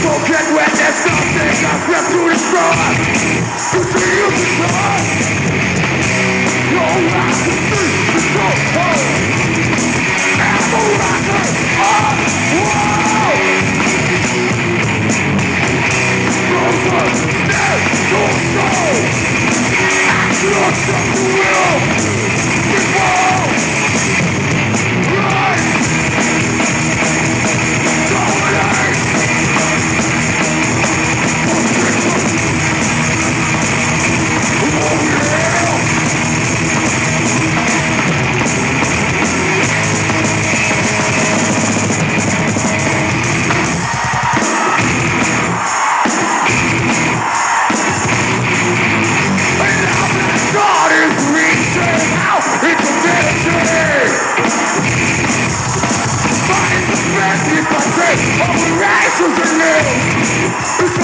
Forget when there's nothing else left to destroy. To see you destroy. No right to see the control. And the rising of war. Frozen, dead, soul. Action or something will before. Right. Dominate. God is reaching out into victory. Bodies suspended by faith, operations in live.